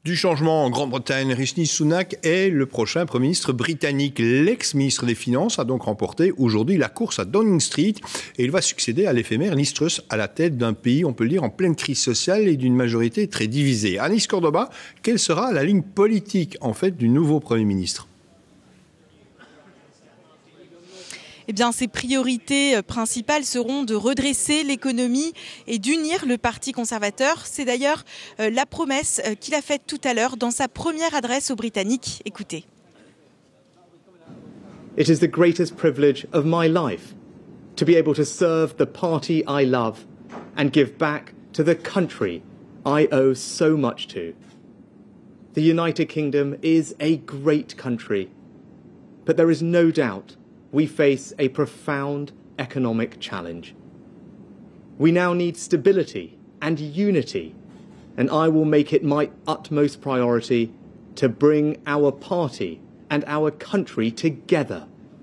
Du changement en Grande-Bretagne, Rishi Sunak est le prochain Premier ministre britannique. L'ex-ministre des Finances a donc remporté aujourd'hui la course à Downing Street et il va succéder à l'éphémère Liz Truss à la tête d'un pays, on peut le dire, en pleine crise sociale et d'une majorité très divisée. Anis Cordoba, quelle sera la ligne politique en fait du nouveau Premier ministre ? Eh bien, ses priorités principales seront de redresser l'économie et d'unir le Parti conservateur. C'est d'ailleurs la promesse qu'il a faite tout à l'heure dans sa première adresse aux Britanniques. Écoutez. It is the greatest privilege of my life to be able to serve the party I love and give back to the country I owe so much to. The United Kingdom is a great country, but there is no doubt we face a profound economic challenge. We now need stability and unity, and I will make it my utmost priority to bring our party and our country together.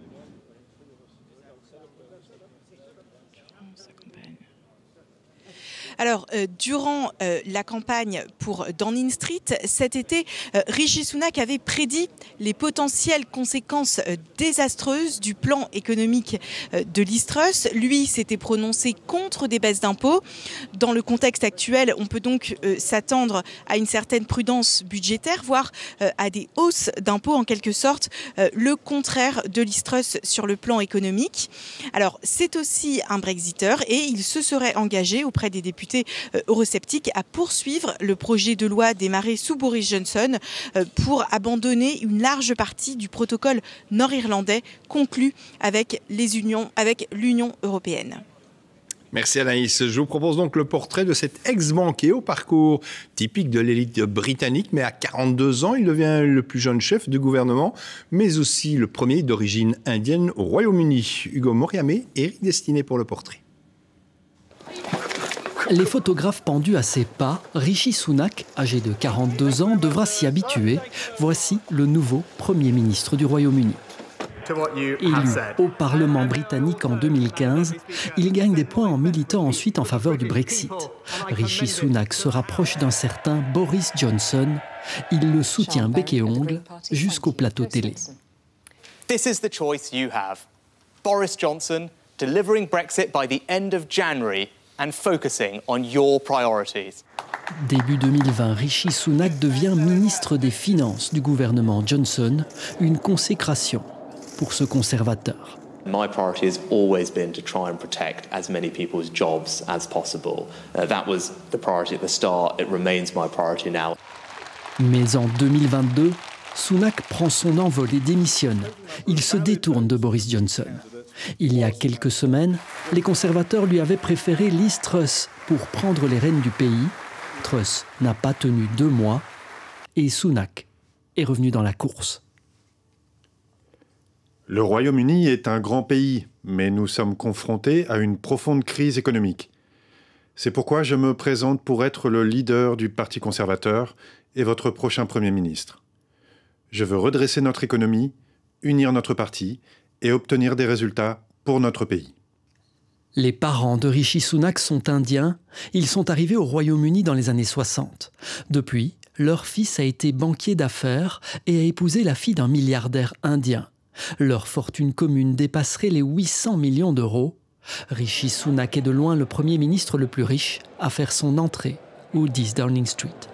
Alors, durant la campagne pour Downing Street, cet été, Rishi Sunak avait prédit les potentielles conséquences désastreuses du plan économique de Liz Truss. Lui s'était prononcé contre des baisses d'impôts. Dans le contexte actuel, on peut donc s'attendre à une certaine prudence budgétaire, voire à des hausses d'impôts, en quelque sorte, le contraire de Liz Truss sur le plan économique. Alors, c'est aussi un Brexiteur et il se serait engagé auprès des députés eurosceptiques à poursuivre le projet de loi démarré sous Boris Johnson pour abandonner une large partie du protocole nord-irlandais conclu avec l'Union européenne. Merci Anaïs. Je vous propose donc le portrait de cet ex-banquier au parcours typique de l'élite britannique, mais à 42 ans, il devient le plus jeune chef du gouvernement, mais aussi le premier d'origine indienne au Royaume-Uni. Hugo Moriamé, Éric Destiné pour le portrait. Les photographes pendus à ses pas, Rishi Sunak, âgé de 42 ans, devra s'y habituer. Voici le nouveau Premier ministre du Royaume-Uni. Élu au Parlement britannique en 2015, il gagne des points en militant ensuite en faveur du Brexit. Rishi Sunak se rapproche d'un certain Boris Johnson. Il le soutient bec et ongle jusqu'au plateau télé. This is the choice you have. Boris Johnson delivering Brexit by the end of January and focusing on your priorities. Début 2020, Rishi Sunak devient ministre des Finances du gouvernement Johnson, une consécration pour ce conservateur. My priority has always been to try and protect as many people's jobs as possible. That was the priority at the start. It remains my priority now. Mais en 2022, Sunak prend son envol et démissionne. Il se détourne de Boris Johnson. Il y a quelques semaines, les conservateurs lui avaient préféré Liz Truss pour prendre les rênes du pays. Truss n'a pas tenu 2 mois et Sunak est revenu dans la course. Le Royaume-Uni est un grand pays, mais nous sommes confrontés à une profonde crise économique. C'est pourquoi je me présente pour être le leader du Parti conservateur et votre prochain Premier ministre. Je veux redresser notre économie, unir notre parti et obtenir des résultats pour notre pays. Les parents de Rishi Sunak sont indiens. Ils sont arrivés au Royaume-Uni dans les années 60. Depuis, leur fils a été banquier d'affaires et a épousé la fille d'un milliardaire indien. Leur fortune commune dépasserait les 800 millions d'euros. Rishi Sunak est de loin le Premier ministre le plus riche à faire son entrée au 10 Downing Street.